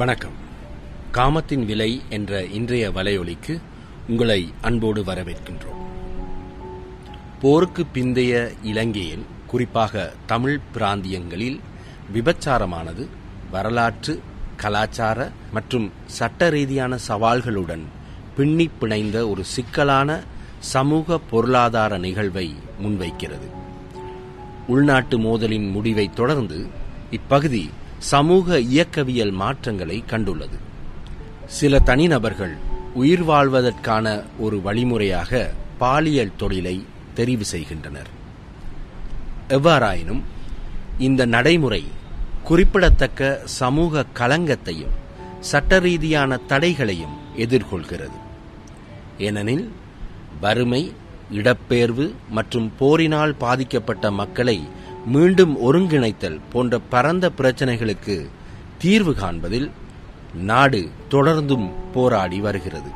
வணக்கம். காமத்தின் விலை என்ற இன்றைய வலையொலிக்கு உங்களை அன்போடு வரவேற்கின்றோம். போருக்கு பிந்தைய இலங்கையில், குறிப்பாக தமிழ் பிராந்தியங்களில் விபச்சாரமானது வரலாற்று, கலாச்சார மற்றும் சட்ட ரீதியான சவால்களுடன் பின்னி பிணைந்த ஒரு சிக்கலான சமூக பொருளாதார நிகழ்வை முன்வைக்கிறது. உள்நாட்டு மோதலின் முடிவை தொடர்ந்து இப்பகுதி சமூக இயக்கவியல் மாற்றங்களை கண்டுள்ளது. சில தனிநபர்கள் உயிர் வாழ்வதற்கான ஒரு வழிமுறையாக பாலியல் தொழிலை தெரிவு செய்கின்றனர். எவ்வாறாயினும் இந்த நடைமுறை குறிப்பிடத்தக்க சமூக களங்கத்தையும் சட்ட ரீதியான தடைகளையும் எதிர்கொள்கிறது. ஏனெனில் வறுமை, இடப்பெயர்வு மற்றும் போரினால் பாதிக்கப்பட்ட மக்களை மீண்டும் ஒருங்கிணைத்தல் போன்ற பரந்த பிரச்சினைகளுக்கு தீர்வு காண்பதில் நாடு தொடர்ந்தும் போராடி வருகிறது.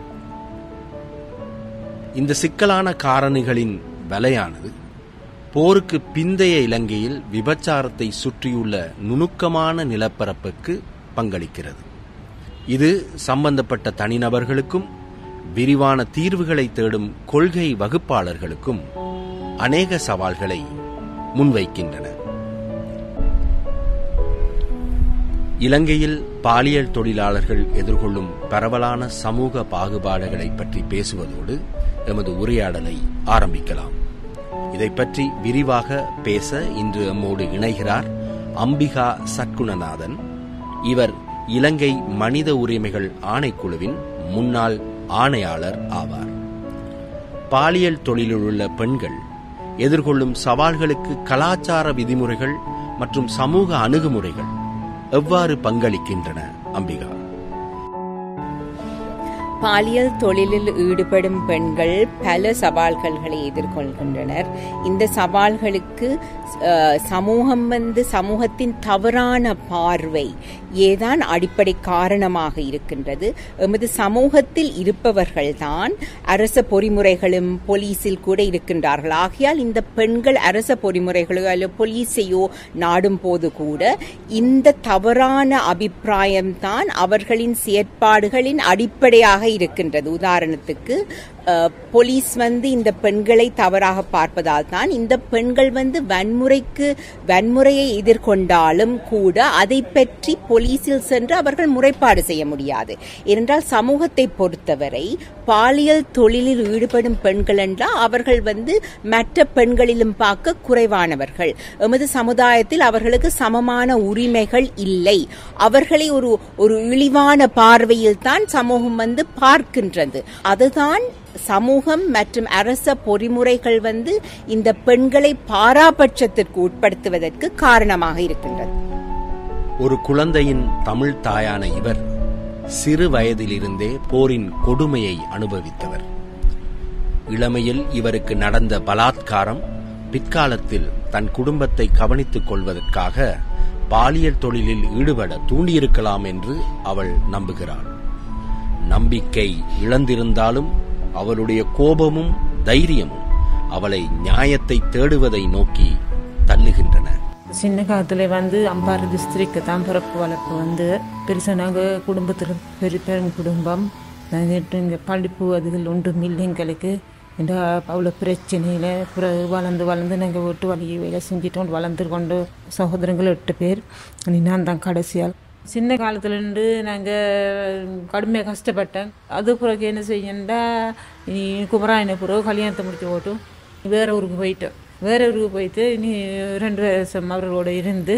இந்த சிக்கலான காரணிகளின் வலையானது போருக்கு பிந்தைய இலங்கையில் விபச்சாரத்தை சுற்றியுள்ள நுணுக்கமான நிலப்பரப்புக்கு பங்களிக்கிறது. இது சம்பந்தப்பட்ட தனிநபர்களுக்கும் விரிவான தீர்வுகளை தேடும் கொள்கை வகுப்பாளர்களுக்கும் அநேக சவால்களை முன்வைக்கின்றன. இலங்கையில் பாலியல் தொழிலாளர்கள் எதிர்கொள்ளும் பரவலான சமூக பாகுபாடுகளை பற்றி பேசுவதோடு எமது உரையாடலை ஆரம்பிக்கலாம். இதை பற்றி விரிவாக பேச இன்று எம்மோடு இணைகிறார் அம்பிகா சத்குணநாதன். இவர் இலங்கை மனித உரிமைகள் ஆணைக்குழுவின் முன்னாள் ஆணையாளர் ஆவார். பாலியல் தொழிலில் உள்ள பெண்கள் எதிர்கொள்ளும் சவால்களுக்கு கலாச்சார விதிமுறைகள் மற்றும் சமூக அணுகுமுறைகள் எவ்வாறு பங்களிக்கின்றன? அம்பிகா. பாலியல் தொழிலில் ஈடுபடும் பெண்கள் பல சவால்களை எதிர்கொள்கின்றனர். இந்த சவால்களுக்கு சமூகத்தின் தவறான பார்வை ஏதான் அடிப்படை காரணமாக இருக்கின்றது. எமது சமூகத்தில் இருப்பவர்கள்தான் அரச பொறிமுறைகளும் போலீஸில் கூட இருக்கின்றார்கள். ஆகையால் இந்த பெண்கள் அரச பொறிமுறைகளோ அல்லது போலீஸையோ நாடும் போது கூட இந்த தவறான அபிப்பிராயம்தான் அவர்களின் செயற்பாடுகளின் அடிப்படையாக இருக்கின்றது. உதாரணத்துக்கு போலீஸ் இந்த பெண்களை தவறாக பார்ப்பதால் தான் இந்த பெண்கள் வன்முறையை எதிர்கொண்டாலும் கூட அதை பற்றி போலீஸில் சென்று அவர்கள் முறைப்பாடு செய்ய முடியாது. ஏனென்றால் சமூகத்தை பொறுத்தவரை பாலியல் தொழிலில் ஈடுபடும் பெண்கள் என்றால் அவர்கள் மற்ற பெண்களிலும் பார்க்க குறைவானவர்கள். எமது சமுதாயத்தில் அவர்களுக்கு சமமான உரிமைகள் இல்லை. அவர்களை ஒரு இழிவான பார்வையில் தான் சமூகம் பார்க்கின்றது. அதுதான் சமூகம் மற்றும் அரச பொறிமுறைகள் இந்த பெண்களை பாராபட்சத்திற்கு உட்படுத்துவதற்கு காரணமாக இருக்கின்றது. ஒரு குழந்தையின் தமிழ் தாயான இவர் சிறு வயதிலிருந்தே போரின் கொடுமையை அனுபவித்தவர். இளமையில் இவருக்கு நடந்த பலாத்காரம் பிற்காலத்தில் தன் குடும்பத்தை கவனித்துக் கொள்வதற்காக பாலியல் தொழிலில் ஈடுபட தூண்டியிருக்கலாம் என்று அவள் நம்புகிறாள். நம்பிக்கை இழந்திருந்தாலும் அவளுடைய கோபமும் தைரியமும் அவளை நியாயத்தை தேடுவதை நோக்கி தள்ளுகின்றன. சின்ன காலத்துல அம்பாறை டிஸ்ட்ரிக்ட் தான் பிறப்பு வளர்ப்பு பெருசா நாங்கள் குடும்பத்தில் பெரும் குடும்பம். இங்கே படிப்பு அதுகள் ஒன்றும் இல்லை எங்களுக்கு. அவ்வளோ பிரச்சனையில் வளர்ந்து நாங்கள் விட்டு வழியை வேலை செஞ்சுட்டு வளர்ந்து கொண்டு சகோதரங்கள் 8 பேர். நான் தான் கடைசியால். சின்ன காலத்துலேருந்து நாங்கள் கடுமையாக கஷ்டப்பட்டேன். அது பிறகு என்ன செய்யண்டா இனி குமராயனை பிறகு கல்யாணத்தை முடிச்சு போட்டு வேறு ஊருக்கு போயிட்டோம். வேறு ஊருக்கு போயிட்டு இனி 2 வருஷம் அவர்களோட இருந்து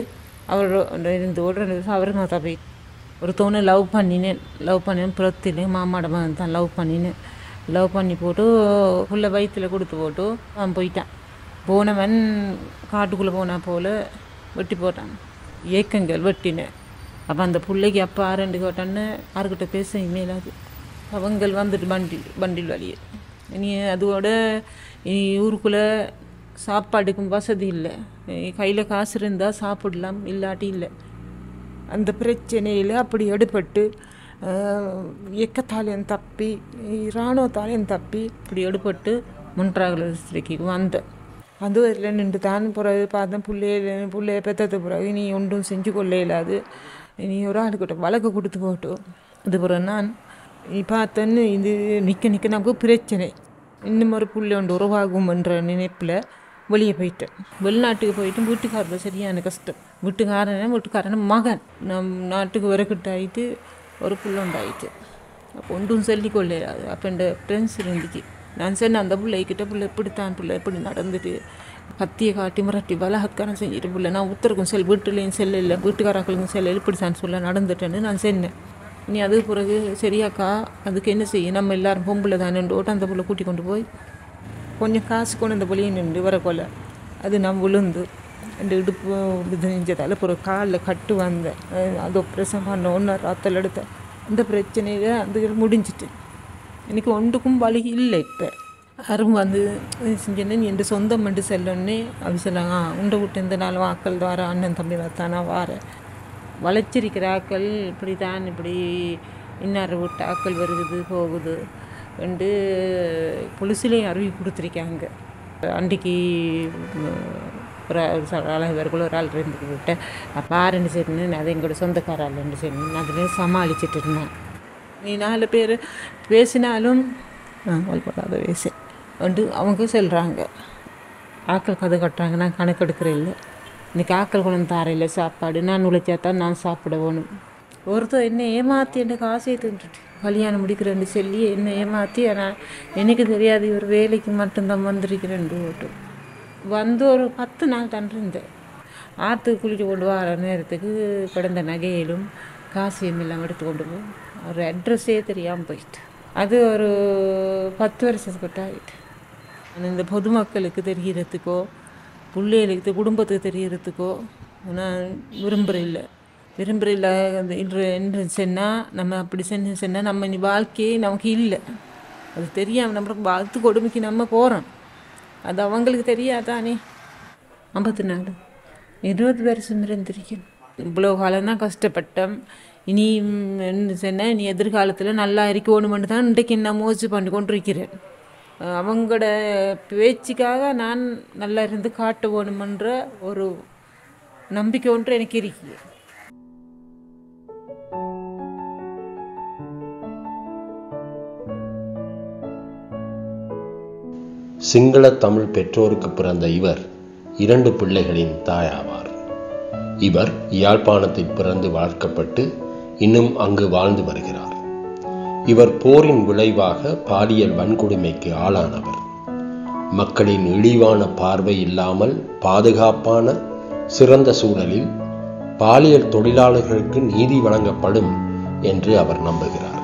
2 வருஷம் அவருக்கு தான் போயிட்டு ஒரு தோணு லவ் பண்ணினேன் புறத்திலே மாமாடமாக தான் லவ் பண்ணி போட்டு புள்ள வயிற்றில் கொடுத்து போட்டு அவன் போயிட்டான். போனவன் காட்டுக்குள்ளே போனா போல் வெட்டி போட்டான். ஏக்கங்கள் வெட்டினேன். அப்போ அந்த பிள்ளைக்கு அப்போ 2 கேட்டான்னு யாருக்கிட்ட பேச மேலாது. அவங்கள் பண்டில் வழியே இனி அதோட இனி ஊருக்குள்ளே சாப்பாடுக்கும் வசதி இல்லை. கையில் காசு இருந்தால் சாப்பிடலாம், இல்லாட்டி இல்லை. அந்த பிரச்சனையில் அப்படி எடுபட்டு இயக்கத்தாலையும் தப்பி இராணுவத்தாலையும் தப்பி இப்படி எடுபட்டு முன்றாக வந்தேன். அது அதில் நின்று தான் பிறகு பார்த்தேன். பிள்ளைய பெற்றது பிறகு நீ ஒன்றும் செஞ்சு கொள்ள இயலாது. இனி ஒரு ஆளுக்கிட்ட வழக்கு கொடுத்து போட்டோம். அதுக்கப்புறம் நான் நீ பார்த்தேன்னு இது நிற்க நமக்கு பிரச்சனை, இன்னும் ஒரு புள்ளி ஒன்று உருவாகும்ன்ற நினைப்பில் வெளியே போயிட்டேன். வெளிநாட்டுக்கு போயிட்டு வீட்டுக்காரர் சரியான கஷ்டம். வீட்டுக்காரன் மகன் நாட்டுக்கு வரக்கிட்டாயிட்டு ஒரு புள்ள உண்டாயிட்டு. அப்போ ஒன்றும் சொல்லிக்கொள்ளாது. அப்போ என் ஃப்ரெண்ட்ஸ் இருந்துச்சு. நான் சொன்னேன் அந்த பிள்ளைக்கிட்ட, பிள்ளை இப்படி நடந்துட்டு கத்தியை காட்டி மிரட்டி பலாத்காரம் செஞ்சுட்டு பிள்ளை நான் உத்தரக்கும் வீட்டுலேயும் செல்ல வீட்டுக்காரர்களுக்கும் செல்ல இப்படி தான் சொல்ல நடந்துட்டேன்னு நான் சொன்னேன். இனி அது பிறகு சரியாக்கா அதுக்கு என்ன செய்ய, நம்ம எல்லாரும் பொம்பளை தானேன்னு ஓட்டு அந்த பிள்ளை கூட்டி கொண்டு போய் கொஞ்சம் காசு கொண்டு அந்த பிள்ளையை நின்று வரக்கொள்ள அது நான் விழுந்து ரெண்டு இடுப்பு இது நெஞ்சதால் பிறகு காலில் கட்டு வந்தேன். அது ஆப்ரேஷன் பண்ண ஒன்று ராத்தல் எடுத்தேன். அந்த பிரச்சனையில் அது முடிஞ்சிட்டு எனக்கு ஒன்றுக்கும் வழி இல்லை. இப்போ யாரும் வந்து செஞ்சேன்னு நீ என் சொந்தம் மட்டும் செல்லணுன்னே அவசியம் உண்டை விட்டு எந்த நாளும் ஆக்கள் வார அண்ணன் தம்பி வரத்தானா வார வளைச்சிருக்கிற ஆக்கள் இப்படி தான் இப்படி இன்னார விட்டு ஆக்கள் வருது போகுது ரெண்டு புலிசிலையும் அறிவிப்பு கொடுத்துருக்காங்க. அன்றைக்கு ஒரு அளவுக்குள்ள ஒரு ஆள் ரெண்டு விட்டேன். அப்போ ரெண்டு சரின்னு அதை எங்களோட சொந்தக்காரால் ரெண்டு சரின்னு அதில் சமாளிச்சுட்டு இருந்தேன். நீ 4 பேர் பேசினாலும் வல்படாத வயசு வந்து அவங்க சொல்கிறாங்க ஆக்கள் கதை கட்டுறாங்க. நான் கணக்கெடுக்கிறேன் இல்லை, இன்றைக்கி ஆக்கள் குழந்தை தாரையில் சாப்பாடு நான் உழைச்சாத்தான் நான் சாப்பிட வேணும். ஒருத்தர் என்னை ஏமாற்றி எனக்கு ஆசையை தந்துட்டு கல்யாணம் முடிக்கிறேன்னு சொல்லி என்னை ஏமாற்றி நான் எனக்கு தெரியாது இவர் வேலைக்கு மட்டும்தான் வந்திருக்கிறேன் ஓட்டு வந்து ஒரு 10 நாள் தான் இருந்தேன். ஆற்றுக்கு குளிட்டு கொண்டு வர நேரத்துக்கு கிடந்த நகையிலும் காசியம் எல்லாம் எடுத்து கொண்டு போய் ஒரு அட்ரஸே தெரியாமல் போயிட்டு அது ஒரு 10 வருஷத்துக்கிட்ட ஆகிட்டு. ஆனால் இந்த பொதுமக்களுக்கு தெரிகிறதுக்கோ பிள்ளைகளுக்கு குடும்பத்துக்கு தெரிகிறதுக்கோ நான் விரும்புகிற அந்த என்று சொன்னால் நம்ம அப்படி சொன்னால் நம்ம இனி வாழ்க்கையே நமக்கு இல்லை. அது தெரியாமல் நம்மளுக்கு வாழ்த்து கொடுமைக்கு நம்ம போகிறோம். அது அவங்களுக்கு தெரியாதானே. 54 20 வருஷம் இருந்திருக்கேன். இவ்வளோ காலம்தான் கஷ்டப்பட்டேன். இனி என்ன சொன்னால் இனி எதிர்காலத்தில் நல்லா இருக்கணுமென்று தான் இன்றைக்கு நான் முயற்சி பண்ணி கொண்டு இருக்கிறேன். அவங்களோட பேச்சுக்காக நான் நல்லா இருந்து காட்ட வேணுமென்ற ஒரு நம்பிக்கை ஒன்று எனக்கு இருக்குது. சிங்கள தமிழ் பெற்றோருக்கு பிறந்த இவர் 2 பிள்ளைகளின் தாயாவார். இவர் யாழ்ப்பாணத்தில் பிறந்து வளர்க்கப்பட்டு இன்னும் அங்கு வாழ்ந்து வருகிறார். இவர் போரின் விளைவாக பாலியல் வன்கொடுமைக்கு ஆளானவர். மக்களின் இழிவான பார்வை இல்லாமல் பாதுகாப்பான சிறந்த சூழலில் பாலியல் தொழிலாளர்களுக்கு நீதி வழங்கப்படும் என்று அவர் நம்புகிறார்.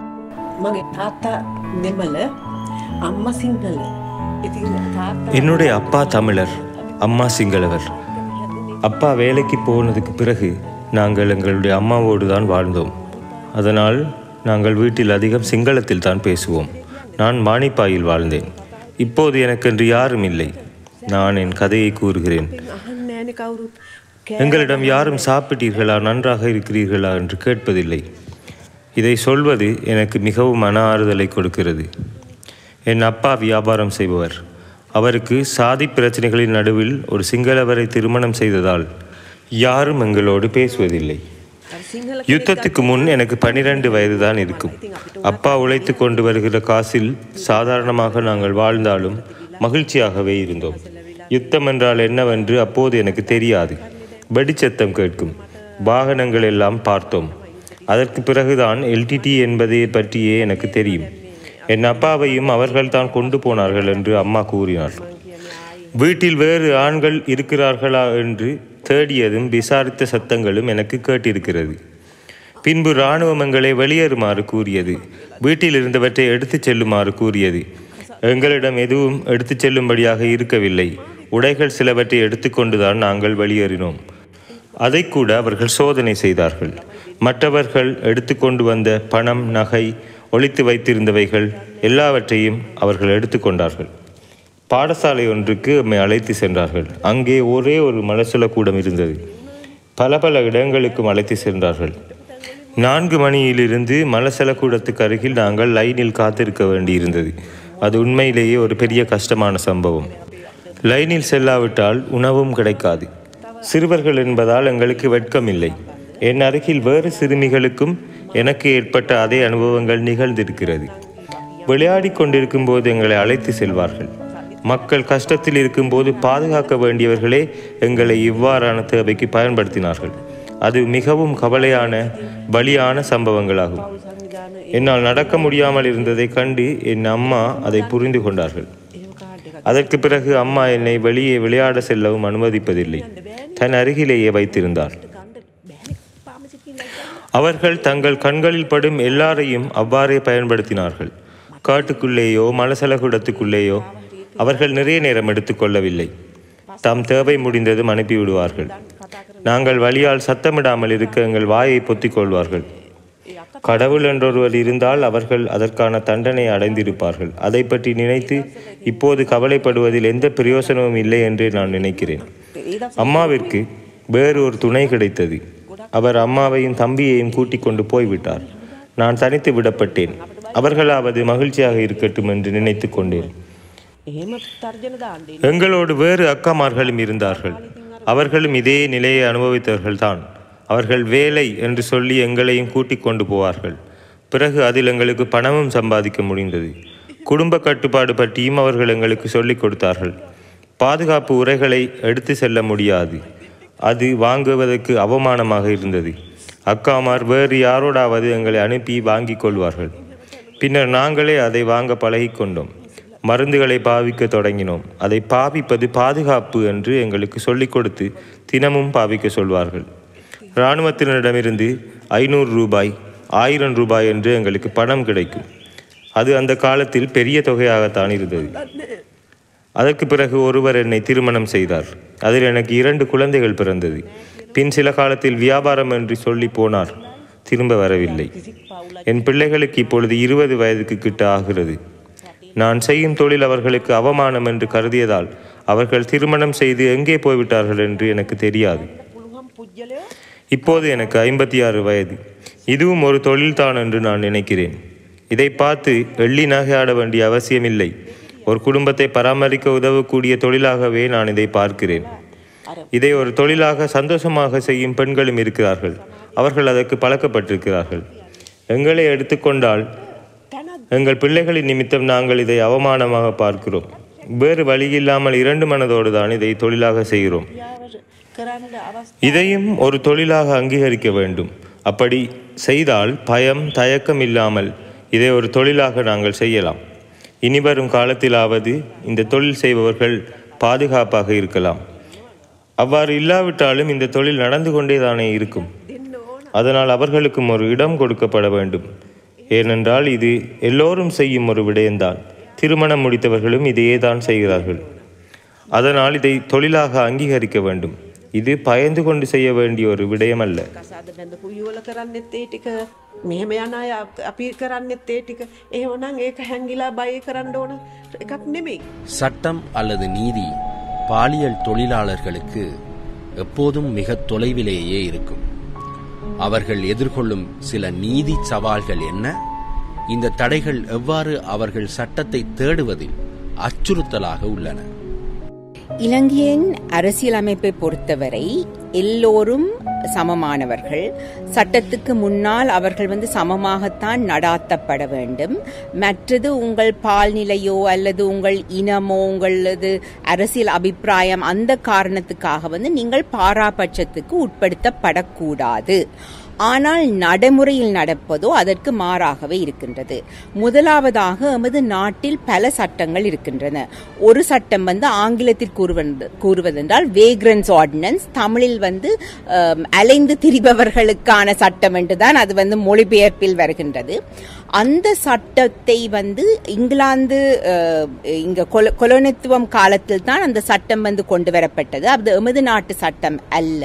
என்னுடைய அப்பா தமிழர், அம்மா சிங்களவர். அப்பா வேலைக்கு போனதுக்கு பிறகு நாங்கள் எங்களுடைய அம்மாவோடு தான் வாழ்ந்தோம். அதனால் நாங்கள் வீட்டில் அதிகம் சிங்களத்தில் தான் பேசுவோம். நான் மானிப்பாயில் வாழ்ந்தேன். இப்போது எனக்கென்று யாரும் இல்லை. நான் என் கதையை கூறுகிறேன். எங்களிடம் யாரும் சாப்பிட்டீர்களா, நன்றாக இருக்கிறீர்களா என்று கேட்பதில்லை. இதை சொல்வது எனக்கு மிகவும் மன ஆறுதலை கொடுக்கிறது. என் அப்பா வியாபாரம் செய்பவர். அவருக்கு சாதி பிரச்சனைகளின் நடுவில் ஒரு சிங்களவரை திருமணம் செய்ததால் யாரும் எங்களோடு பேசுவதில்லை. யுத்தத்துக்கு முன் எனக்கு 12 வயது தான் இருக்கும். அப்பா உழைத்து கொண்டு வருகிற காசில் சாதாரணமாக நாங்கள் வாழ்ந்தாலும் மகிழ்ச்சியாகவே இருந்தோம். யுத்தம் என்றால் என்னவென்று அப்போது எனக்கு தெரியாது. வெடிச்சத்தம் கேட்கும். வாகனங்கள் எல்லாம் பார்த்தோம். அதற்கு பிறகுதான் எல்டிடி என்பதை பற்றியே எனக்கு தெரியும். என் அப்பாவையும் அவர்கள் தான் கொண்டு போனார்கள் என்று அம்மா கூறினார். வீட்டில் வேறு ஆண்கள் இருக்கிறார்களா என்று தேடியதும் விசாரித்த சத்தங்களும் எனக்கு கேட்டிருக்கிறது. பின்பு இராணுவம் எங்களை வெளியேறுமாறு கூறியது. வீட்டில் இருந்தவற்றை எடுத்துச் செல்லுமாறு கூறியது. எங்களிடம் எதுவும் எடுத்துச் செல்லும்படியாக இருக்கவில்லை. உடைகள் சிலவற்றை எடுத்துக்கொண்டுதான் நாங்கள் வெளியேறினோம். அதை கூட அவர்கள் சோதனை செய்தார்கள். மற்றவர்கள் எடுத்துக்கொண்டு வந்த பணம், நகை, ஒளித்து வைத்திருந்தவைகள் எல்லாவற்றையும் அவர்கள் எடுத்துக்கொண்டார்கள். பாடசாலை ஒன்றுக்கு நம்மை அழைத்து சென்றார்கள். அங்கே ஒரே ஒரு மலசலக்கூடம் இருந்தது. பல இடங்களுக்கும் அழைத்து சென்றார்கள். 4 மணியிலிருந்து மலசலக்கூடத்துக்கு அருகில் நாங்கள் லைனில் காத்திருக்க வேண்டியிருந்தது. அது உண்மையிலேயே ஒரு பெரிய கஷ்டமான சம்பவம். லைனில் செல்லாவிட்டால் உணவும் கிடைக்காது. சிறுவர்கள் என்பதால் எங்களுக்கு வெட்கமில்லை. என் அருகில் வேறு சிறுமிகளுக்கும் எனக்கு ஏற்பட்ட அதே அனுபவங்கள் நிகழ்ந்திருக்கிறது. விளையாடி கொண்டிருக்கும் போது எங்களை அழைத்து செல்வார்கள். மக்கள் கஷ்டத்தில் இருக்கும்போது பாதுகாக்க வேண்டியவர்களே எங்களை இவ்வாறான தேவைக்கு பயன்படுத்தினார்கள். அது மிகவும் கவலையான பலியான சம்பவங்களாகும். என்னால் நடக்க முடியாமல் இருந்ததை கண்டு என் அம்மா அதை புரிந்து கொண்டார்கள். அதற்கு பிறகு அம்மா என்னை வெளியே விளையாட செல்லவும் அனுமதிப்பதில்லை. தன் அருகிலேயே வைத்திருந்தார். அவர்கள் தங்கள் கண்களில் படும் எல்லாரையும் அவ்வாறே பயன்படுத்தினார்கள். காட்டுக்குள்ளேயோ மலசலகுடத்துக்குள்ளேயோ அவர்கள் நிறைய நேரம் எடுத்துக்கொள்ளவில்லை. தாம் தேவை முடிந்ததும் அனுப்பிவிடுவார்கள். நாங்கள் வழியால் சத்தமிடாமல் இருக்க எங்கள் வாயை பொத்திக் கொள்வார்கள். கடவுள் என்றொருவர் இருந்தால் அவர்கள் அதற்கான தண்டனை அடைந்திருப்பார்கள். அதை பற்றி நினைத்து இப்போது கவலைப்படுவதில் எந்த பிரயோசனமும் இல்லை என்று நான் நினைக்கிறேன். அம்மாவிற்கு வேறு ஒரு துணை கிடைத்தது. அவர் அம்மாவையும் தம்பியையும் கூட்டிக் கொண்டு போய்விட்டார். நான் தனித்து விடப்பட்டேன். அவர்களாவது மகிழ்ச்சியாக இருக்கட்டும் என்று நினைத்து கொண்டேன். எங்களோடு வேறு அக்காமார்களும் இருந்தார்கள். அவர்களும் இதே நிலையை அனுபவித்தவர்கள்தான். அவர்கள் வேலை என்று சொல்லி எங்களையும் கூட்டிக் கொண்டு போவார்கள். பிறகு அதில் எங்களுக்கு பணமும் சம்பாதிக்க முடிந்தது. குடும்ப கட்டுப்பாடு பற்றியும் அவர்கள் எங்களுக்கு சொல்லிக் கொடுத்தார்கள். பாதுகாப்பு உரைகளை எடுத்து செல்ல முடியாது. அது வாங்குவதற்கு அவமானமாக இருந்தது. அக்காமார் வேறு யாரோடாவது எங்களை அனுப்பி வாங்கி கொள்வார்கள். பின்னர் நாங்களே அதை வாங்க பழகிக்கொண்டோம். மருந்துகளை பாவிக்க தொடங்கினோம். அதை பாவிப்பது பாதுகாப்பு என்று எங்களுக்கு சொல்லிக் கொடுத்து தினமும் பாவிக்க சொல்வார்கள். இராணுவத்தினரிடமிருந்து 500 ரூபாய் 1000 ரூபாய் என்று எங்களுக்கு பணம் கிடைக்கும். அது அந்த காலத்தில் பெரிய தொகையாகத்தான் இருந்தது. அதற்கு பிறகு ஒருவர் என்னை திருமணம் செய்தார். அதில் எனக்கு 2 குழந்தைகள் பிறந்தது. பின் சில காலத்தில் வியாபாரம் என்று சொல்லி போனார். திரும்ப வரவில்லை. என் பிள்ளைகளுக்கு இப்பொழுது 20 வயதுக்கு கிட்ட ஆகிறது. நான் செய்யும் தொழில் அவர்களுக்கு அவமானம் என்று கருதியதால் அவர்கள் திருமணம் செய்து எங்கே போய்விட்டார்கள் என்று எனக்கு தெரியாது. இப்போது எனக்கு 56 வயது. இதுவும் ஒரு தொழில்தான் என்று நான் நினைக்கிறேன். இதை பார்த்து எள்ளி நகையாட வேண்டிய அவசியமில்லை. ஒரு குடும்பத்தை பராமரிக்க உதவக்கூடிய தொழிலாகவே நான் இதை பார்க்கிறேன். இதை ஒரு தொழிலாக சந்தோஷமாக செய்யும் பெண்களும் இருக்கிறார்கள். அவர்கள் அதற்கு பழக்கப்பட்டிருக்கிறார்கள். எங்களை எடுத்துக்கொண்டால் எங்கள் பிள்ளைகளின் நிமித்தம் நாங்கள் இதை அவமானமாக பார்க்கிறோம். வேறு வழியில்லாமல் 2 மனதோடு தான் இதை தொழிலாக செய்கிறோம். இதையும் ஒரு தொழிலாக அங்கீகரிக்க வேண்டும். அப்படி செய்தால் பயம் தயக்கம் இல்லாமல் இதை ஒரு தொழிலாக நாங்கள் செய்யலாம். இனிவரும் காலத்திலாவது இந்த தொழில் செய்பவர்கள் பாதுகாப்பாக இருக்கலாம். அவ்வாறு இல்லாவிட்டாலும் இந்த தொழில் நடந்து கொண்டேதானே இருக்கும். அதனால் அவர்களுக்கும் ஒரு இடம் கொடுக்கப்பட வேண்டும். ஏனென்றால் இது எல்லோரும் செய்யும் ஒரு விடயம்தான். திருமணம் முடித்தவர்களும் இதையே தான் செய்கிறார்கள். அதனால் இதை தொழிலாக அங்கீகரிக்க வேண்டும். இது பயந்து கொண்டு செய்ய வேண்டிய ஒரு விடயம் அல்ல. சட்டம் அல்லது நீதி பாலியல் தொழிலாளர்களுக்கு எப்போதும் மிக தொலைவிலேயே இருக்கும். அவர்கள் எதிர்கொள்ளும் சில நீதி சவால்கள் என்ன? இந்த தடைகள் எவ்வாறு அவர்கள் சட்டத்தை தேடுவதில் அச்சுறுத்தலாக உள்ளன? இலங்கையின் அரசியலமைப்பை பொறுத்தவரை எல்லோரும் சமமானவர்கள். சட்டத்துக்கு முன்னால் அவர்கள் சமமாகத்தான் நடாத்தப்பட வேண்டும். மற்றது உங்கள் பால்நிலையோ அல்லது உங்கள் இனமோ உங்களது அரசியல் அபிப்பிராயம் அந்த காரணத்துக்காக நீங்கள் பாராபட்சத்துக்கு உட்படுத்தப்படக்கூடாது. ஆனால் நடைமுறையில் நடப்பதோ அதற்கு மாறாகவே இருக்கின்றது. முதலாவதாக எமது நாட்டில் பல சட்டங்கள் இருக்கின்றன. ஒரு சட்டம் ஆங்கிலத்தில் கூறுவதென்றால் வேக்ரன்ஸ் ஆர்டினன்ஸ், தமிழில் அலைந்து திரிபவர்களுக்கான சட்டம் என்றுதான் அது மொழிபெயர்ப்பில் வருகின்றது. அந்த சட்டத்தை இங்கிலாந்து இங்க கொலோனித்துவம் காலத்தில் தான் அந்த சட்டம் கொண்டு வரப்பட்டது. அது எமது நாட்டு சட்டம் அல்ல,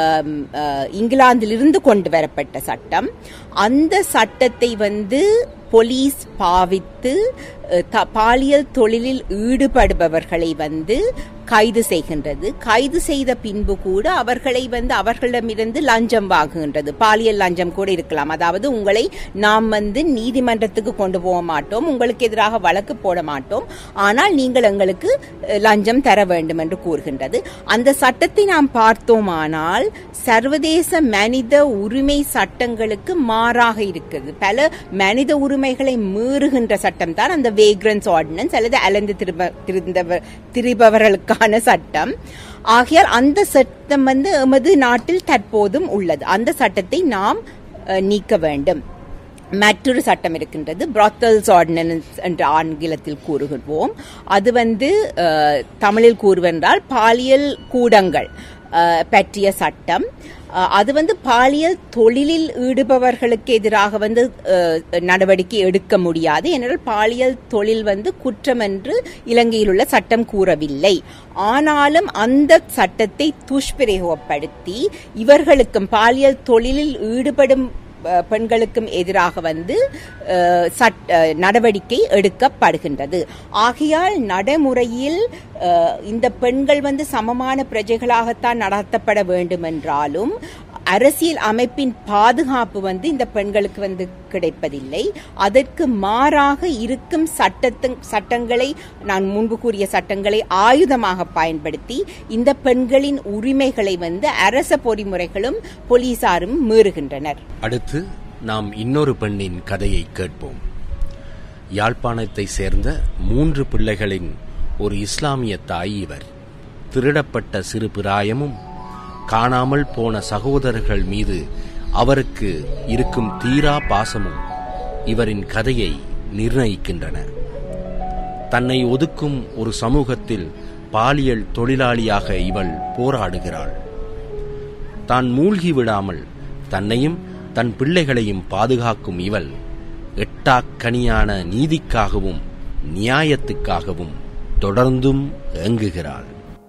இங்கிலாந்திலிருந்து கொண்டு வரப்பட்ட சட்டம். அந்த சட்டத்தை போலீஸ் பாவித்து பாலியல் தொழிலில் ஈடுபடுபவர்களை கைது செய்கின்றது. கைது செய்த பின்பு கூட அவர்களை அவர்களிடமிருந்து லஞ்சம் வாங்குகின்றது. பாலியல் லஞ்சம் கூட இருக்கலாம். அதாவது உங்களை நாம் நீதிமன்றத்துக்கு கொண்டு போக மாட்டோம், உங்களுக்கு எதிராக வழக்கு போட மாட்டோம், ஆனால் நீங்கள் எங்களுக்கு லஞ்சம் தர வேண்டும் என்று கூறுகின்றது. அந்த சட்டத்தை நாம் பார்த்தோமானால் சர்வதேச மனித உரிமை சட்டங்களுக்கு மாறாக இருக்குது. பல மனித உரிமைகளை மீறுகின்ற சட்டம் தான் அந்த வேக்ரன்ஸ் ஆர்டினன்ஸ் அல்லது அலைந்து திரிபவர்களுக்கான சட்டம். ஆகையால் அந்த சட்டம் எமது நாட்டில் தற்போதும் உள்ளது. அந்த சட்டத்தை நாம் நீக்க வேண்டும். மற்றொரு சட்டம் இருக்கின்றது, brothels ordinance என்று ஆங்கிலத்தில் கூறுகிறோம். அது தமிழில் கூறுவென்றால் பாலியல் கூடங்கள் பற்றிய சட்டம். அது பாலியல் தொழிலில் ஈடுபவர்களுக்கு எதிராக நடவடிக்கை எடுக்க முடியாது. ஏனென்றால் பாலியல் தொழில் குற்றம் என்று இலங்கையில் உள்ள சட்டம் கூறவில்லை. ஆனாலும் அந்த சட்டத்தை துஷ்பிரயோகப்படுத்தி இவர்களுக்கும் பாலியல் தொழிலில் ஈடுபடும் பெண்களுக்கும் எதிராக நடவடிக்கை எடுக்கப்படுகின்றது. ஆகையால் நடைமுறையில் இந்த பெண்கள் சமமான பிரஜைகளாகத்தான் நடத்தப்பட வேண்டும் என்றாலும் அரசியல் அமைப்பின் பாதுகாப்பு இந்த பெண்களுக்கு கிடைப்பதில்லை. அதற்கு மாறாக இருக்கும் சட்டங்களை, நான் முன்பு கூறிய சட்டங்களை ஆயுதமாக பயன்படுத்தி இந்த பெண்களின் உரிமைகளை அரச பொறிமுறைகளும் போலீசாரும் மீறுகின்றனர். அடுத்து நாம் இன்னொரு பெண்ணின் கதையை கேட்போம். யாழ்ப்பாணத்தை சேர்ந்த 3 பிள்ளைகளின் ஒரு இஸ்லாமிய தாய் இவர். திருடப்பட்ட சிறு பிராயமும் காணாமல் போன சகோதரர்கள் மீது அவருக்கு இருக்கும் தீரா பாசமும் இவரின் கதையை நிர்ணயிக்கின்றன. தன்னை ஒதுக்கும் ஒரு சமூகத்தில் பாலியல் தொழிலாளியாக இவள் போராடுகிறாள். தான் மூழ்கி விடாமல் தன்னையும் தன் பிள்ளைகளையும் பாதுகாக்கும் இவள் எட்டாக்கனியான நீதிக்காகவும் நியாயத்துக்காகவும் தொடர்ந்தும் ஏங்குகிறாள்.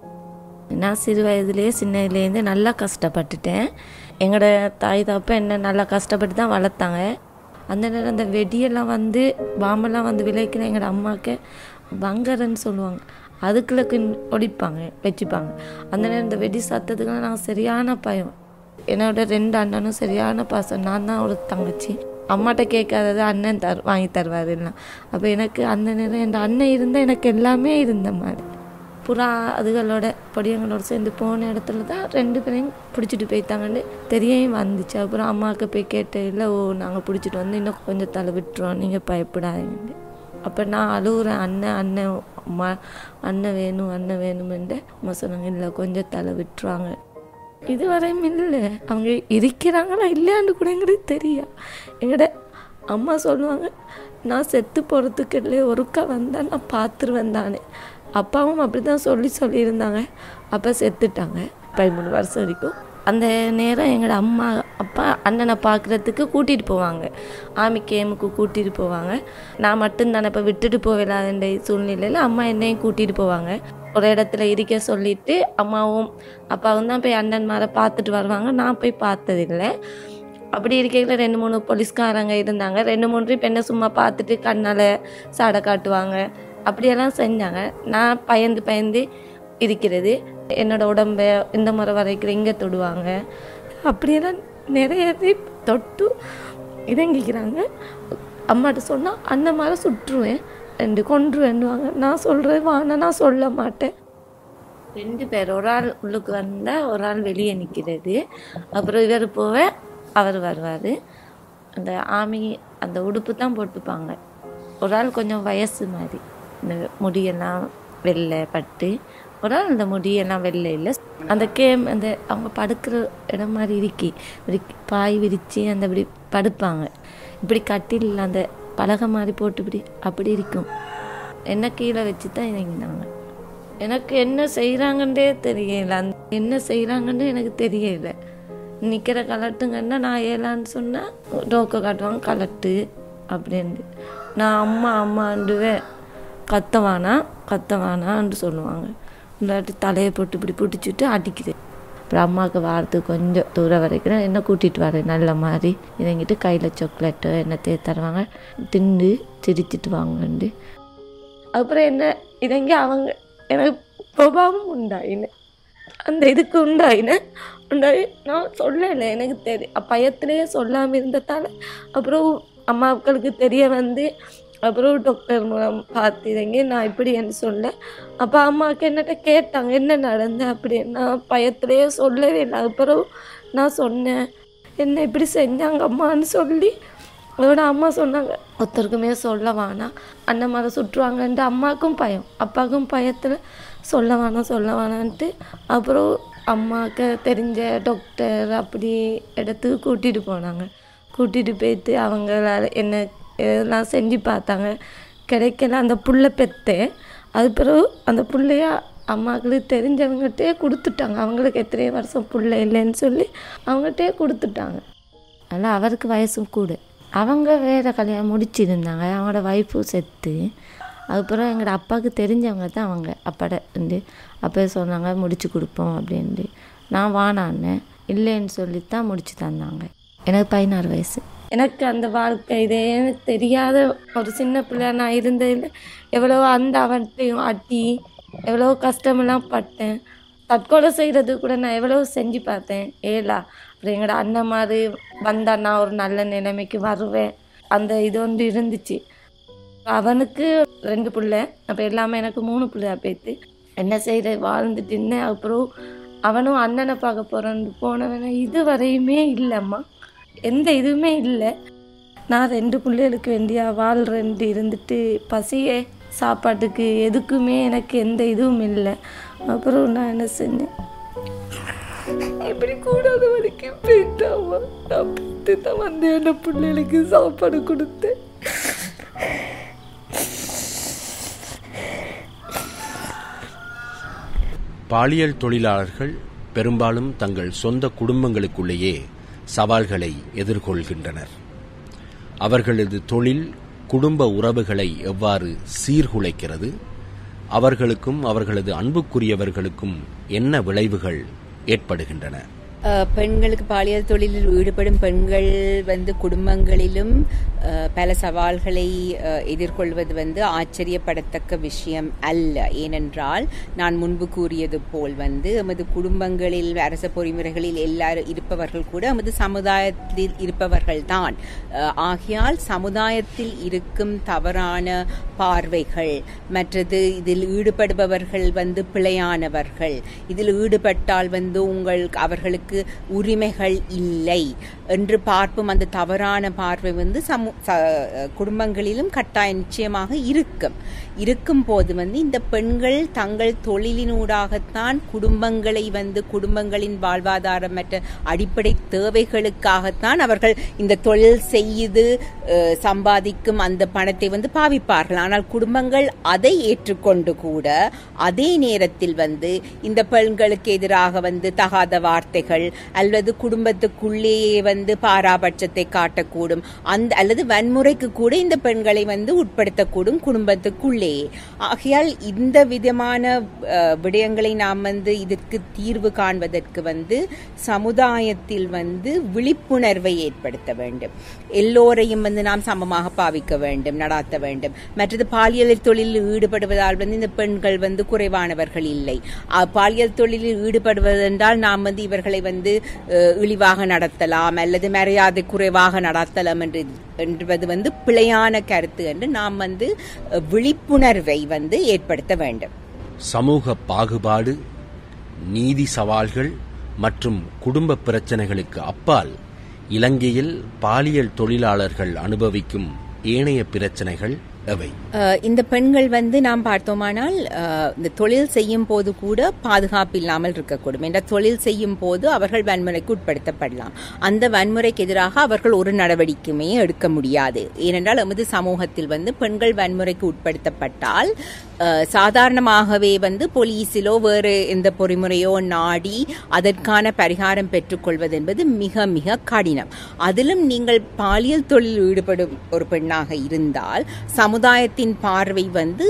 நான் சிறு வயதுலேயே சின்னதுலேருந்து நல்லா கஷ்டப்பட்டுட்டேன். எங்களோட தாய் தாப்பா என்ன நல்லா கஷ்டப்பட்டு தான் வளர்த்தாங்க. அந்த நேரம் அந்த வெடியெல்லாம் பாம்பெல்லாம் விளைக்கிற எங்களோட அம்மாவுக்கு பங்கரன்னு சொல்லுவாங்க, அதுக்குள்ளே ஒடிப்பாங்க வச்சுப்பாங்க. அந்த நேரம் இந்த வெடி சத்தத்துக்குலாம் நாங்கள் சரியான பயம். என்னோட 2 அண்ணனும் சரியான பாசம். நான் தான் ஒரு தங்கச்சி. அம்மாட்ட கேட்காதது அண்ணன் வாங்கி தருவார் எல்லாம். அப்போ எனக்கு அந்த நேரம் என் அண்ணன் இருந்தால் எனக்கு எல்லாமே இருந்த மாதிரி. புறா அதுகளோட பொடியங்களோட சேர்ந்து போன இடத்துல தான் 2 பேரையும் பிடிச்சிட்டு போய்த்தாங்கன்னு தெரியவும் வந்துச்சு. அப்புறம் அம்மாவுக்கு போய் கேட்டேன், இல்லை நாங்கள் பிடிச்சிட்டு இன்னும் கொஞ்சம் தலை விட்டுருவோம், நீங்கள் பயப்படாதீங்க. அப்போ நான் அழுகுறேன், அண்ணன் அம்மா அண்ணன் வேணுமென்று அம்மா சொன்னாங்க, இல்லை கொஞ்சம் தலை விட்டுருவாங்க. இதுவரையும் இல்லை, அவங்க இருக்கிறாங்களா இல்லையான்னு கூட எங்களுக்கு தெரியா. எங்கட அம்மா சொல்லுவாங்க, நான் செத்து போகிறதுக்கு இல்லை, ஒருக்கா வந்தால் நான் பார்த்துருவேன் தானே. அப்பாவும் அப்படி தான் சொல்லியிருந்தாங்க. அப்போ செத்துட்டாங்க 13 வருஷம் வரைக்கும். அந்த நேரம் எங்களோட அம்மா அப்பா அண்ணனை பார்க்குறதுக்கு கூட்டிகிட்டு போவாங்க, ஆர்மி கேமுக்கு கூட்டிகிட்டு போவாங்க. நான் மட்டும்தானே இப்போ விட்டுட்டு போகலாத சூழ்நிலையில் அம்மா என்னையும் கூட்டிகிட்டு போவாங்க. ஒரு இடத்துல இருக்க சொல்லிவிட்டு அம்மாவும் அப்பாவும் தான் போய் அண்ணன்மாரை பார்த்துட்டு வருவாங்க. நான் போய் பார்த்ததில்லை. அப்படி இருக்கையில் 2-3 போலீஸ்காரங்க இருந்தாங்க. 2-3 பெண்ணை சும்மா பார்த்துட்டு கண்ணால் சாடை காட்டுவாங்க, அப்படியெல்லாம் செஞ்சாங்க. நான் பயந்து இருக்கிறது. என்னோடய உடம்பை இந்த முறை வரைக்கும் இங்கே தொடுவாங்க. அப்படியெல்லாம் நிறைய தொட்டு இறங்கிக்கிறாங்க. அம்மாட்ட சொன்னால் அண்ணன் மாதிரி சுட்டுருவேன், 2 கொன்றுவேன்னுவாங்க. நான் சொல்கிறேன் வானா, நான் சொல்ல மாட்டேன். 2 பேர், ஒரு ஆள் உள்ளுக்கு வந்தால் ஒரு ஆள் வெளியே நிற்கிறது. அப்புறம் இவர் போவேன், அவர் வருவார். அந்த ஆமி அந்த உடுப்பு தான் போட்டுப்பாங்க. ஒரு ஆள் கொஞ்சம் வயசு மாதிரி, இந்த முடியெல்லாம் வெள்ளை பட்டு, ஒரு ஆள் அந்த முடியெல்லாம் வெள்ளை இல்லை. அந்த அந்த அவங்க படுக்கிற இடம் மாதிரி இருக்கி இப்படி பாய் விரித்து அந்த இப்படி படுப்பாங்க. இப்படி கட்டில் அந்த பலகை மாதிரி போட்டு இப்படி அப்படி இருக்கும். என்ன கீழே வச்சு தான் இறங்கினாங்க. எனக்கு என்ன செய்கிறாங்கன்றே தெரியல, என்ன செய்கிறாங்கன்னு எனக்கு தெரியல. நிற்கிற கலட்டுங்கன்னா நான் ஏலான்னு சொன்னால் டோக்கை காட்டுவாங்க, கலட்டு அப்படின்ட்டு. நான் அம்மாண்டுவேன், கத்தவானான்னு சொல்லுவாங்க. இல்லாட்டி தலையை போட்டு இப்படி பிடிச்சிட்டு அடிக்குது. அப்புறம் அம்மாவுக்கு வாரத்துக்கு கொஞ்சம் தூரம் வரைக்கும் என்ன கூட்டிகிட்டு வரேன் நல்ல மாதிரி இதங்கிட்டு கையில் சாக்லேட்டு என்ன தருவாங்க, திண்டு சிரிச்சிட்டு வாங்கண்டு. அப்புறம் என்ன இதங்க அவங்க எனக்கு பிரபாவம் உண்டாயின்னு அந்த இதுக்கு உண்டாயின்னு நான் சொல்லலை, எனக்கு தெரியும் பயத்திலேயே சொல்லாமல் இருந்ததால் அப்புறம் அம்மாக்களுக்கு தெரிய வந்து அப்புறம் டாக்டர் மூலம் பார்த்துங்க நான் இப்படி என்று சொல்ல. அப்போ அம்மாவுக்கு என்னட்ட கேட்டாங்க என்ன நடந்த அப்படின்னா, பயத்திலேயே சொல்லவே இல்லை. அப்புறம் நான் சொன்னேன் என்ன இப்படி செஞ்சாங்க அம்மான்னு சொல்லி. அதோட அம்மா சொன்னாங்க ஒருத்தருக்குமே சொல்ல வேணாம், அண்ணன் மாதிரி சுற்றுவாங்கன்ட்டு. அம்மாவுக்கும் பயம், அப்பாவுக்கும் பயத்தில் சொல்ல வேணான்ட்டு அப்புறம் அம்மாவுக்கு தெரிஞ்ச டாக்டர் அப்படி இடத்துக்கு கூட்டிகிட்டு போனாங்க. கூட்டிகிட்டு போயிட்டு அவங்களால என்ன எல்லாம் செஞ்சு பார்த்தாங்க, கிடைக்கல. அந்த புள்ள பெற்றேன். அது பிறகு அந்த பிள்ளைய அம்மாக்களுக்கு தெரிஞ்சவங்ககிட்டே கொடுத்துட்டாங்க. அவங்களுக்கு எத்தனை வருஷம் பிள்ளை இல்லைன்னு சொல்லி அவங்ககிட்டே கொடுத்துட்டாங்க. அதனால் அவருக்கு வயசும் கூட. அவங்க வேறு கல்யாணம் முடிச்சிருந்தாங்க, அவங்களோட ஒய்ஃபும் செத்து. அதுக்கப்புறம் எங்களோட அப்பாவுக்கு தெரிஞ்சவங்க தான் அவங்க அப்பாட இருந்து அப்போ சொன்னாங்க முடிச்சு கொடுப்போம் அப்படின்ட்டு. நான் வானான்னேன், இல்லைன்னு சொல்லித்தான் முடிச்சு தந்தாங்க. எனக்கு 16 வயசு. எனக்கு அந்த வாழ்க்கை இதே எனக்கு தெரியாத ஒரு சின்ன பிள்ளை நான் இருந்ததில் எவ்வளோ அந்த அவன்கிட்டையும் அட்டி எவ்வளோ கஷ்டமெல்லாம் பட்டேன். தற்கொலை செய்கிறது கூட நான் எவ்வளோ செஞ்சு பார்த்தேன். அப்புறம் எங்களோட அண்ணன் மாதிரி வந்தால் நான் ஒரு நல்ல நிலைமைக்கு வருவேன், அந்த இது ஒன்று இருந்துச்சு. அவனுக்கு 2 பிள்ளை, அப்போ எல்லாமே எனக்கு 3 பிள்ளையா போய்த்து என்ன செய்கிற வாழ்ந்துட்டு இருந்தேன். அப்புறம் அவனும் அண்ணனை பார்க்க போகிறேன்னு போனவன இது வரையுமே இல்லைம்மா, எந்த இதுவுமே இல்லை. நான் 2 பிள்ளைகளுக்கு வேண்டியா வாழ்றேன்ட்டு இருந்துட்டு பசியே சாப்பாட்டுக்கு எதுக்குமே எனக்கு எந்த இதுவும் இல்லை. அப்புறம் நான் என்ன செஞ்சேன், இப்படி கூடாத வரைக்கும் போயிட்டாமா. நான் போயிட்டு தான் வந்து என்ன பிள்ளைகளுக்கு சாப்பாடு கொடுத்தேன். பாலியல் தொழிலாளர்கள் பெரும்பாலும் தங்கள் சொந்த குடும்பங்களுக்குள்ளேயே சவால்களை எதிர்கொள்கின்றனர். அவர்களது தொழில் குடும்ப உறவுகளை எவ்வாறு சீர்குலைக்கிறது, அவர்களுக்கும் அவர்களது அன்புக்குரியவர்களுக்கும் என்ன விளைவுகள் ஏற்படுகின்றன? பெண்களுக்கு பாலியல் தொழிலில் ஈடுபடும் பெண்கள் குடும்பங்களிலும் பல சவால்களை எதிர்கொள்வது ஆச்சரியப்படத்தக்க விஷயம் அல்ல. ஏனென்றால் நான் முன்பு கூறியது போல் எமது குடும்பங்களில் அரச பொறிமுறைகளில் எல்லாரும் இருப்பவர்கள் கூட எமது சமுதாயத்தில் இருப்பவர்கள் தான். ஆகையால் சமுதாயத்தில் இருக்கும் தவறான பார்வைகள், மற்றது இதில் ஈடுபடுபவர்கள் பிழையானவர்கள், இதில் ஈடுபட்டால் அவர்களுக்கு உரிமைகள் இல்லை என்று பார்ப்பும் அந்த தவறான பார்வை குடும்பங்களிலும் கட்டாயம் நிச்சயமாக இருக்கும் போது இந்த பெண்கள் தங்கள் தொழிலினூடாகத்தான் குடும்பங்களை குடும்பங்களின் வாழ்வாதாரம் மற்ற அடிப்படை தேவைகளுக்காகத்தான் அவர்கள் இந்த தொழில் செய்து சம்பாதிக்கும் அந்த பணத்தை பாவிப்பார்கள். ஆனால் குடும்பங்கள் அதை ஏற்றுக்கொண்டு கூட அதே நேரத்தில் இந்த பெண்களுக்கு எதிராக தகாத வார்த்தைகள் அல்லது குடும்பத்துக்குள்ளேயே பாராபட்சத்தை காட்டக்கூடும், அல்லது வன்முறைக்கு கூட இந்த பெண்களை உட்படுத்தக்கூடும் குடும்பத்துக்குள்ளேயே. ஆகையால் இந்த விதமான விடயங்களை நாம் இதற்கு தீர்வு காண்பதற்கு சமுதாயத்தில் விழிப்புணர்வை ஏற்படுத்த வேண்டும். எல்லோரையும் நாம் சமமாக பாவிக்க வேண்டும், நடாத்த வேண்டும். மற்றது பாலியல் தொழிலில் ஈடுபடுவதால் இந்த பெண்கள் குறைவானவர்கள் இல்லை. பாலியல் தொழிலில் ஈடுபடுவதென்றால் நாம் இவர்களை இழிவாக நடத்தலாம் அல்லது மரியாதை குறைவாக நடத்தலாம் என்பது பிழையான கருத்து என்று நாம் விழிப்புணர்வை ஏற்படுத்த வேண்டும். சமூக பாகுபாடு, நீதி சவால்கள் மற்றும் குடும்ப பிரச்சனைகளுக்கு அப்பால் இலங்கையில் பாலியல் தொழிலாளர்கள் அனுபவிக்கும் ஏனைய பிரச்சனைகள் எவை? இந்த பெண்கள் நாம் பார்த்தோமானால் இந்த தொழில் செய்யும் போது கூட பாதுகாப்பு இல்லாமல் இருக்கக்கூடும். என்ற தொழில் செய்யும் போது அவர்கள் வன்முறைக்கு உட்படுத்தப்படலாம். அந்த வன்முறைக்கு எதிராக அவர்கள் ஒரு நடவடிக்கையுமே எடுக்க முடியாது. ஏனென்றால் எமது சமூகத்தில் பெண்கள் வன்முறைக்கு உட்படுத்தப்பட்டால் சாதாரணமாகவே போலீஸிலோ வேறு எந்த பொறிமுறையோ நாடி அதற்கான பரிகாரம் பெற்றுக்கொள்வது என்பது மிக மிக கடினம். அதிலும் நீங்கள் பாலியல் தொழில் ஈடுபடும் ஒரு பெண்ணாக இருந்தால் சமுதாயத்தின் பார்வை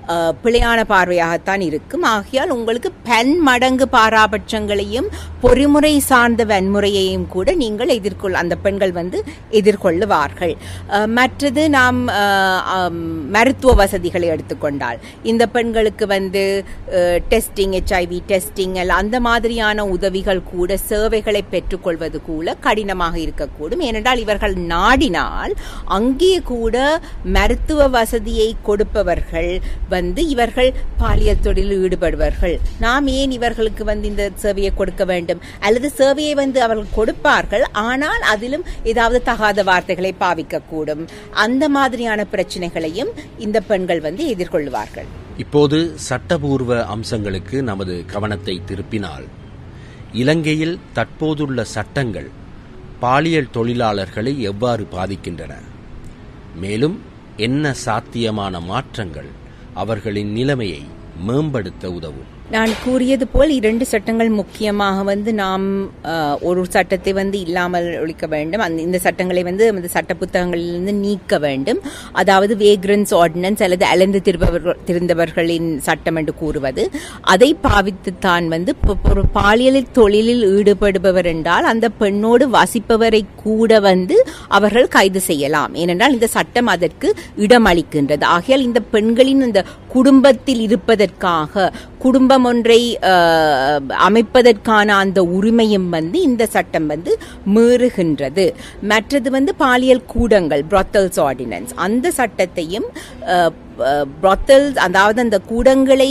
பிழையான பார்வையாகத்தான் இருக்கும். ஆகையால் உங்களுக்கு பன்மடங்கு பாராபட்சங்களையும் பொறிமுறை சார்ந்த வன்முறையையும் கூட நீங்கள் அந்த பெண்கள் வந்து எதிர்கொள்ளுவார்கள். மற்றது நாம் மருத்துவ வசதிகளை எடுத்துக்கொண்டால் இந்த பெண்களுக்கு வந்து டெஸ்டிங், HIV டெஸ்டிங் அந்த மாதிரியான உதவிகள் கூட, சேவைகளை பெற்றுக்கொள்வது கூட கடினமாக இருக்கக்கூடும். ஏனென்றால் இவர்கள் நாடினால் அங்கே கூட மருத்துவ வசதியை கொடுப்பவர்கள் வந்து இவர்கள் பாலியல் தொழிலில் ஈடுபடுவார்கள். நாம் ஏன் இவர்களுக்கு வந்து இந்த சேவையை கொடுக்க வேண்டும்? அல்லது சேவையை வந்து அவர்கள் கொடுப்பார்கள், ஆனால் அதிலும் ஏதாவது தகாத வார்த்தைகளை பாவிக்கக்கூடும். அந்த மாதிரியான பிரச்சனைகளையும் இந்த பெண்கள் வந்து எதிர்கொள்வார்கள். இப்போது சட்டபூர்வ அம்சங்களுக்கு நமது கவனத்தை திருப்பினால், இலங்கையில் தற்போதுள்ள சட்டங்கள் பாலியல் தொழிலாளர்களை எவ்வாறு பாதிக்கின்றன, மேலும் என்ன சாத்தியமான மாற்றங்கள் அவர்களின் நிலைமையை மேம்படுத்த உதவும்? நான் கூறியது போல் 2 சட்டங்கள் முக்கியமாக வந்து நாம் ஒரு சட்டத்தை வந்து இல்லாமல் ஒழிக்க வேண்டும். இந்த சட்டங்களை வந்து அந்த சட்ட புத்தகங்களிலிருந்து நீக்க வேண்டும். அதாவது வேக்ரன்ஸ் ஆர்டினன்ஸ் அல்லது அலைந்து திரிந்தவர்களின் சட்டம் என்று கூறுவது, அதை பாவித்துத்தான் வந்து ஒரு பாலியல் தொழிலில் ஈடுபடுபவர் என்றால் அந்த பெண்ணோடு வசிப்பவரை கூட வந்து அவர்கள் கைது செய்யலாம். ஏனென்றால் இந்த சட்டம் அதற்கு இடமளிக்கின்றது. ஆகையால் இந்த பெண்களின் இந்த குடும்பத்தில் இருப்பதற்காக, குடும்பம் ஒன்றை அமைப்பதற்கான அந்த உரிமையும் வந்து இந்த சட்டம் வந்து மீறுகின்றது. மற்றது வந்து பாலியல் கூடங்கள், brothels ஆர்டினன்ஸ், அந்த சட்டத்தையும் brothels, அதாவது அந்த கூடங்களை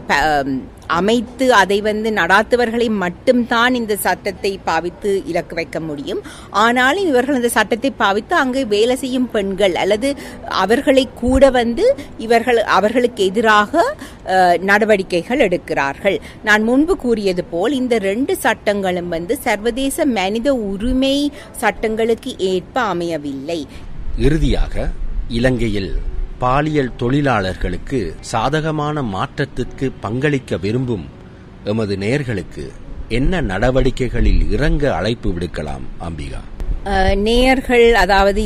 அமைத்து அதை வந்து நடாத்துவர்களை மட்டும்தான் இந்த சட்டத்தை பாவித்து இலக்கு வைக்க முடியும். ஆனாலும் இவர்கள் இந்த சட்டத்தை பாவித்து அங்கே வேலை செய்யும் பெண்கள் அல்லது அவர்களை கூட வந்து அவர்களுக்கு எதிராக நடவடிக்கைகள் எடுக்கிறார்கள். நான் முன்பு கூறியது போல் இந்த 2 சட்டங்களும் வந்து சர்வதேச மனித உரிமை சட்டங்களுக்கு ஏற்ப அமையவில்லை. இறுதியாக, இலங்கையில் பாலியல் தொழிலாளர்களுக்கு சாதகமான மாற்றத்திற்கு பங்களிக்க விரும்பும் எமது நேயர்களுக்கு என்ன நடவடிக்கைகளில் இறங்க அழைப்பு விடுக்கலாம் அம்பிகா? நேயர்கள், அதாவது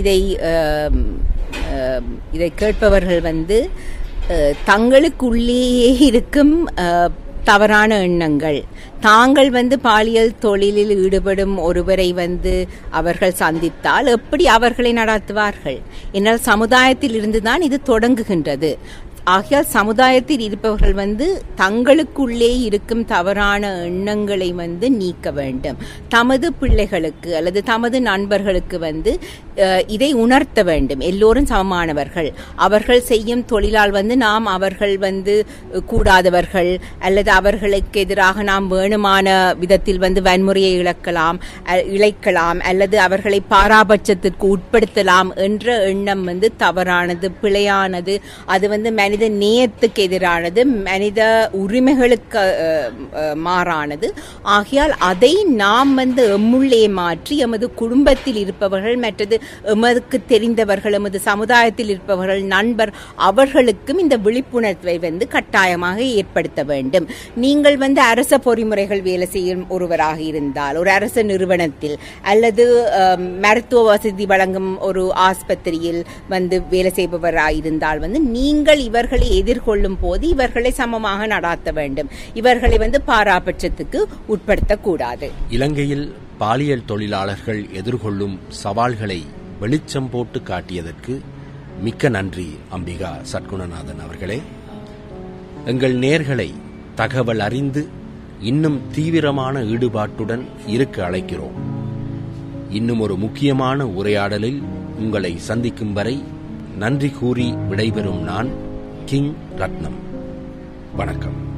இதை கேட்பவர்கள் வந்து தங்களுக்குள்ளேயே இருக்கும் தவறான எண்ணங்கள், தாங்கள் வந்து பாலியல் தொழிலில் ஈடுபடும் ஒருவரை வந்து அவர்கள் சந்தித்தால் எப்படி அவர்களை நடத்துவார்கள்? என்னால் சமுதாயத்தில் இருந்துதான் இது தொடங்குகின்றது. ஆகையால் சமுதாயத்தில் இருப்பவர்கள் வந்து தங்களுக்குள்ளே இருக்கும் தவறான எண்ணங்களை வந்து நீக்க வேண்டும். தமது பிள்ளைகளுக்கு அல்லது தமது நண்பர்களுக்கு வந்து இதை உணர்த்த வேண்டும். எல்லோரும் சமமானவர்கள். அவர்கள் செய்யும் தொழிலால் வந்து நாம் அவர்கள் வந்து கூடாதவர்கள் அல்லது அவர்களுக்கு எதிராக நாம் வேணுமான விதத்தில் வந்து வன்முறையை இழைக்கலாம் அல்லது அவர்களை பாராபட்சத்திற்கு உட்படுத்தலாம் என்ற எண்ணம் வந்து தவறானது, பிழையானது. அது வந்து மனித நேயத்துக்கு எதிரானது, மனித உரிமைகளுக்கு மாறானது. ஆகையால் அதை நாம் வந்து எம்முள்ளே மாற்றி எமது குடும்பத்தில் இருப்பவர்கள், மற்றது எமக்கு தெரிந்தவர்கள், எமது சமுதாயத்தில் இருப்பவர்கள், நண்பர், அவர்களுக்கும் இந்த விழிப்புணர்வை வந்து கட்டாயமாக ஏற்படுத்த வேண்டும். நீங்கள் வந்து அரச பொறிமுறைகள் வேலை செய்யும் ஒருவராக இருந்தால், ஒரு அரச நிறுவனத்தில் அல்லது மருத்துவ வசதி வழங்கும் ஒரு ஆஸ்பத்திரியில் வந்து வேலை செய்பவராக இருந்தால் வந்து நீங்கள் இவர்களை எதிர்கொள்ளும் போது இவர்களை சமமாக நடாத்த வேண்டும். இவர்களை வந்து பாராபட்சத்துக்கு உட்படுத்தக்கூடாது. இலங்கையில் பாலியல் தொழிலாளர்கள் எதிர்கொள்ளும் சவால்களை வெளிச்சம் போட்டு காட்டியதற்கு மிக்க நன்றி அம்பிகா சத்குணநாதன் அவர்களே. எங்கள் நேயர்களை தகவல் அறிந்து இன்னும் தீவிரமான ஈடுபாட்டுடன் இருக்க அழைக்கிறோம். இன்னும் ஒரு முக்கியமான உரையாடலில் உங்களை சந்திக்கும் வரை நன்றி கூறி விடைபெறும் நான் கிங் ரத்னம். வணக்கம்.